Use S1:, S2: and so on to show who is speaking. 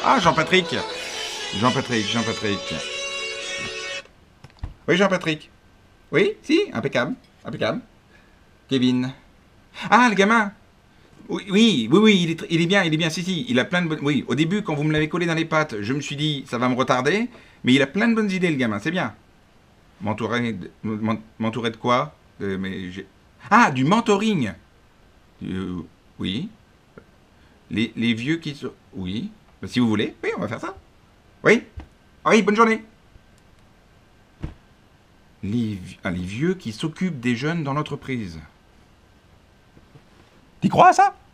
S1: Ah, Jean-Patrick. Jean-Patrick. Oui, Jean-Patrick. Oui, si, impeccable. Kevin. Ah, le gamin. Oui, il est bien, si, il a plein de bonnes... Oui, au début, quand vous me l'avez collé dans les pattes, je me suis dit, ça va me retarder, mais il a plein de bonnes idées, le gamin, c'est bien. M'entourer de quoi Ah, du mentoring. Euh, oui. Les vieux qui... Oui. Bah, si vous voulez, oui, on va faire ça. Oui. Ah oui, bonne journée. Les vieux qui s'occupent des jeunes dans l'entreprise. T'y crois à ça?